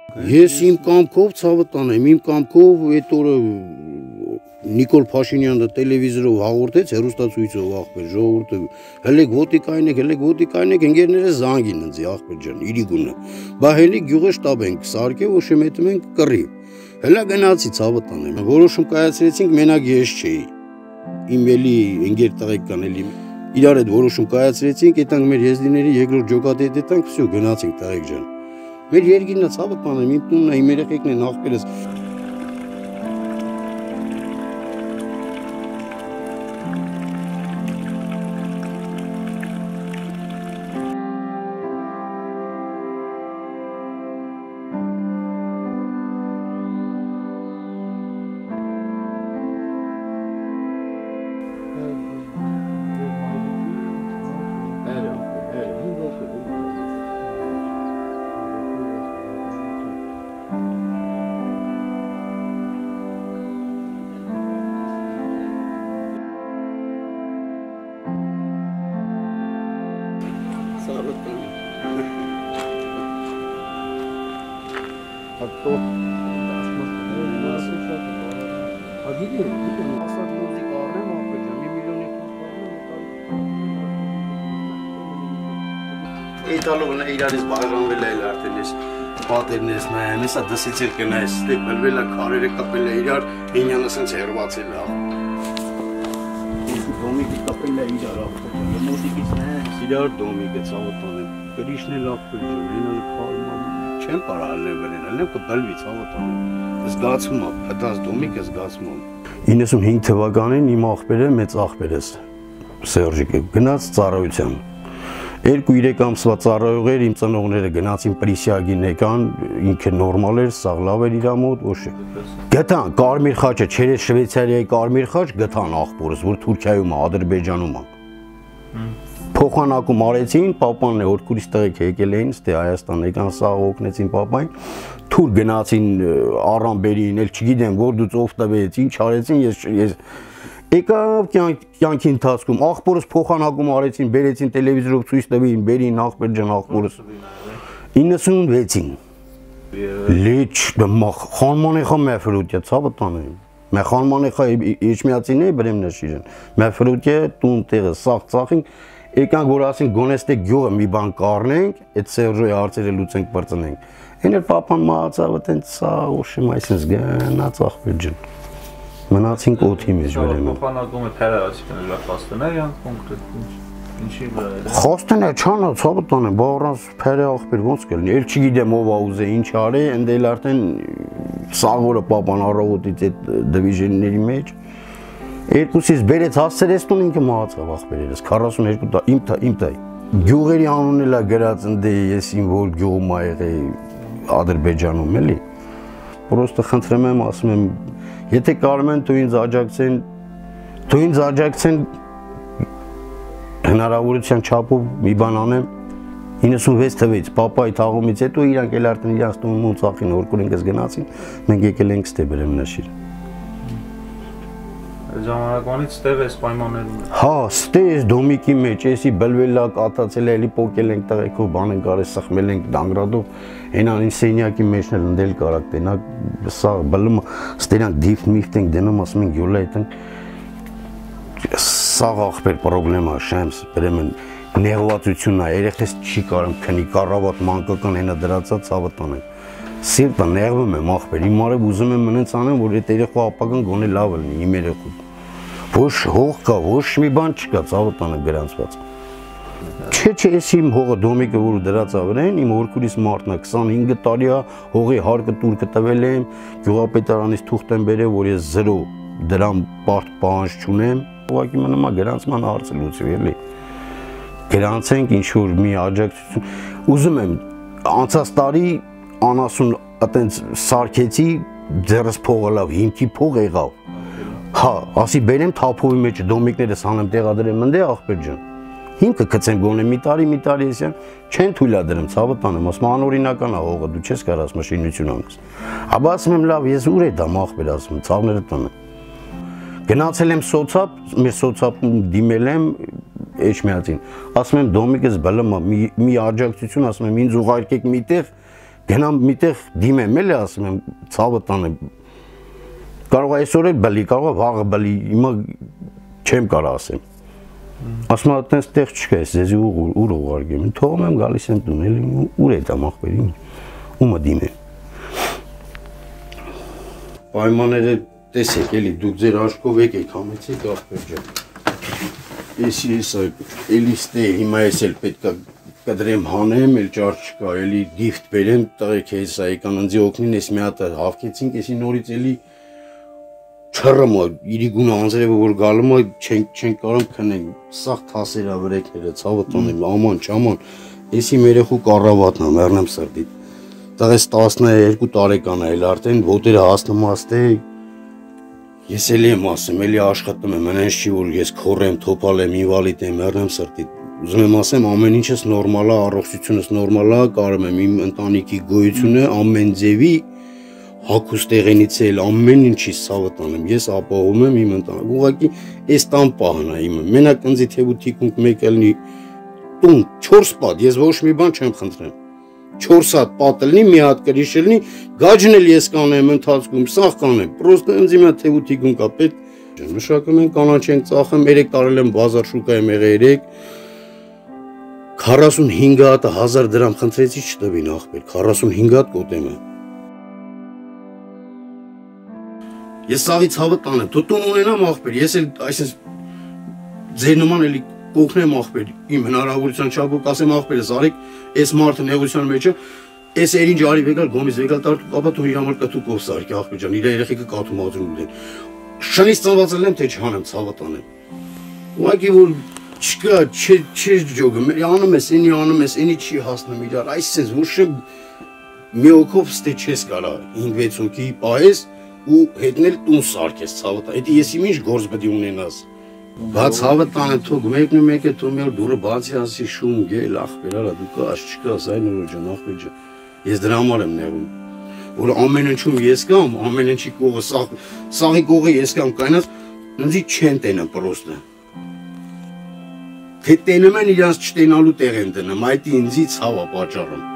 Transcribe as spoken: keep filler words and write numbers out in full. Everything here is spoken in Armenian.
Ես իմ կամքով ցավը տանեմ, իմ կամքով այդ օրը Նիկոլ Փաշինյանը տելևիզորով հաղորդեց հեռուստացույցով ախպեր ժողովուրդը հելեք ոտի կայնեք, հելեք ոտի կայնեք ընկերները զանգին ընձի ախպեր ջան, իրիկունը։ Բա հելի գյուղը շտաբ ենք սարքե ու շեմետում ենք կռի։ Հելա գնացի ցավը տանեմ։ Որոշում կայացրեցինք, մենակ ես չէի։ Իմ էլի ընկեր տղեկ կան էլի իրար հետ որոշում կայացրեցինք, այդտեղ մեր եզդիների երկրորդ ջոկատի հետ այդտեղ всё գնացինք տղեկ ջան։ Մեր երկիրն է ցավը տանեմ, իմ տունն է, իմ երեխեքն են ախպերս։ Իտալոն իրարից բաժանվել է արդեն ես պատերն ես նայեմ, հեսա դսիցել կնայես, ստեղ բլվել է քարերը կապել է իրար, ինյանը սենց հերվածել է։ Դոմիկի կապել է իրար ախպեր, մոտիկից նայես, իրար դոմիկը ցավոտան է, կրիշն է լապել ջան, հենալը քարում չեմ պարալել վերեն, հելնեմ կբլվի ցավոտան է, զգացում է, պտած դոմիկը զգացում է։ իննսունհինգ թվականին իմ ախպերը մեծ ախպերս Սերժիկը գնաց ծառայության։ Երկու-երեք ամսվա ծառայողեր իմ ծնողները գնացին Պրիսիագին եկան, ինքը նորմալ էր, սաղ լավ էր իր մոտ, ոչ է։ Գտան կարմիր խաչը, չերես Շվեյցարիայի կարմիր խաչ գտան ախպորս, որ Թուրքիայում է, Ադրբեջանում է։ Փոխանակում արեցին, պապանն է հորքուրից տղեկ եկել էին, ստե Հայաստան եկան սաղ օգնեցին պապային, թուր գնացին Առամբերին, էլ չգիտեմ որ դուց ով տվեց, ինչ արեցին, ես եկավ կյանքի ընթացքում ախպորս փոխանակում արեցին, բերեցին տելևիզորով ցույց տվին, բերին ախպեր ջան ախպորս իննսունվեցին լիչ դմախ խանմանեխա մեֆրուտյա ցավը տանեմ մե խանմանեխա իջմիածին է բրեմնա շիրեն մեֆրուտյա տուն տեղը սաղ ծախինք եկանք որ ասենք գոնեստե գյուղը մի բան կառնենք այդ Սերժոյի հարցերը լուծենք բրծնենք այն էլ պապան մահացավ տենց սա ուշիմ այսինքն գնաց ախպեր ջան Մնացինք օդի մեջ վերեմ։ Փոխանակում է թերացիկն լավ փաստներ յան կոնկրետ ինչի վրա է։ Խոստենա չանա ցավը տանը, բառանց փերը ախպեր ոնց կլինի։ Էլ չգիտեմ ով ա ուզե ինչ արի, ընդ էլ արդեն սաղորը պապան առավոտից այդ դիվիժենների մեջ երկուսից բերեց հասցրեց տուն ինքը մահացավ ախպերերս քառասունհերկու տա իմ իմ տայ։ Գյուղերի անունն էլա գրած ընդ ես իմ որ գյուղում ա եղել Ադրբեջանում էլի։ Պրոստը խնդրեմ եմ ասում եմ Եթե կարում են դու ինձ աջակցեն, դու ինձ աջակցեն հնարավորության չափով մի բան անեմ իննսունվեց թվից, պապայի թաղումից հետո իրանք էլ արդեն իրանց տունն ու ծախին օրկուր ինքս գնացին, մենք եկել ենք ստե բրեմնաշիր։ Ժամանակվանից ստև ես պայմաններում։ Հա, ստե ես դոմիկի մեջ, էսի բլվելա, կատացել է, էլի պոկել ենք տղեկով, բան ենք արել, սխմել ենք դանգրադով, հենան ինձ սենյակի մեջն էլ ընդել կարակ տենակ, սա բլում, ստերանք դիվտ միվտ ենք դնում, ասում ենք յոլա էտենք, սաղ ախպեր պրոբլեմա, շեմս, բրեմն, նեղվածությունն է, երեխես չի կարում քնի, կառավատ մանկական հենա դրացած ցավը տանենք։ Սիրտը նեղվում եմ ախպեր, իմ արև ուզում եմ մնենց անեմ, որ այդ երեխու ապագան գոնե լավ լինի, իմ երեխու։ Ոչ հող կա, ոչ մի բան չկա, ցավը տանը գրանցված։ Չէ, չէ, ես իմ հողը դոմիկը որ դրած ավրեն, իմ հորքուրից մարդն է քսանհինգ տարի է, հողի հարկը տուրքը տվել եմ, գյուղապետարանից թուղթ եմ բերել, որ ես զրո դրամ պարտ պահանջ չունեմ, ուղղակի մնում է գրանցման հարցը լուծվի, էլի։ Գրանցենք ինչ որ մի աջակցություն։ Ուզում եմ անցած տարի անասուն այտենց սարքեցի ձեռս փողը լավ հիմքի փող եղավ հա ասի բերեմ թափովի մեջ դոմիկներս հանեմ տեղադրեմ ընդ ախպեր ջան հիմքը գցեմ գոնե մի տարի մի տարի էսյան չեն թույլատրեմ ցավը տանեմ ասում անօրինական է հողը դու չես կարաս մաշինություն անես ապա ասում եմ լավ ես ուր է դա ախպեր ասում ցավները տանը գնացել եմ սոցապ մեր սոցապում դիմել եմ Էջմիածին ասում եմ դոմիկս բլում մի աջակցություն ասում եմ ինձ ուղարկեք միտեղ գնամ միտեղ դիմեմ էլի ասում եմ ցավը տանեմ կարող է այսօր էլ բլի կարող է վաղը բլի հիմա չեմ կարող ասեմ ասում եմ այդտենց տեղ չկա ես ուր ուղարկեմ թողում եմ գալիս եմ տուն էլի ուր է դա մախբերին ումը դիմեմ պայմանները տեսեք էլի դուք ձեր աչքով եկեք համեցեք ախպեր ջան Էսի էսա էլի ստե հիմա ես էլ պետք է կդրեմ հանեմ էլ ճար չկա էլի գիֆտ բերեմ տղեկ հեսա եկան ինձ օգնին ես մի հատ հավքեցինք էսի նորից էլի չռում իրի գունը անձրևը որ գալում է չենք չենք կարող քնենք սաղ թասերա վրեքները ցավը տանեմ աման չաման էսի մեր երեխու կառավատն է մեռնեմ սրտի տղես տասներկու տարեկան է էլ արդեն ոտերը հասնումաստ է ես էլի եմ ասում էլի աշխատում եմ այնպես չի որ ես քորեմ թոփալ եմ ինվալիդ եմ մեռնեմ սրտի ուզում եմ ասեմ ամեն ինչս նորմալ է առողջությունս նորմալ է կարում եմ իմ ընտանիքի գոյությունը ամեն ձևի հակուստ եղենից էլ ամեն ինչի ցավը տանեմ ես ապահովում եմ իմ ընտանիքը ուղղակի այս տան պահն է իմը մենակ ինձի թեվութիկունք մեկ ելնի տուն չորս պատ ես ոչ մի բան չեմ խնդրեմ չորս հատ պատ լինի մի հատ կրիշ լինի գաջն էլ ես կանեմ ընթացքում սաղ կանեմ պրոստը ինձ իմ թեվութիկունք է պետք մշակում են կանաչ ենք ծախեմ երեք տարել եմ բազար շուկայում եղել երեք քառասունհինգ հատը հազար դրամ խնդրեցի չտվին ախպեր քառասունհինգ հատ կոտեմ եմ ես սաղի ցավը տանեմ դու տուն ունենամ ախպեր ես էլ այսպես ձեր նման էլի կօգնեմ ախպեր իմ հնարավորության չափով կասեմ ախպերս արեք այս մարդը նեղության մեջ է այս երինջ արի վեկալ գոմից վեկալ տար ապա դու իր համար կտու կով սարքի ախպեր ջան իր երեխեքը կաթում ածում ունեն շնից ծնվածել եմ թե չհանեմ ցավը տանեմ ուղղակի որ չկա չի ջոգը անում ես ինի անում ես ինի չի հասնում իրար այսպես որ շը մի օքով ստե չես կարա հինգ վեց օքի պայես ու հետնել տուն սարքես ցավը տա դա ես իմ ինչ գործ պետք ունենաս բաց ցավը տանը թող մեկն ու մեկը թող մեր դուրը բացի ասի շուն գել ախպեր արա դու կաս չկաս այն նոր ջան ախպեր ջան ես դրա համար եմ նեղում որ ամեն ինչում ես կամ ամեն ինչի կողը սաղ սաղի կողը ես կամ կայնած ինձի չեն տենը պրոստը թե տենում են իրանց չտենալու տեղ են դնում այդ ինձի ցավա պատճառը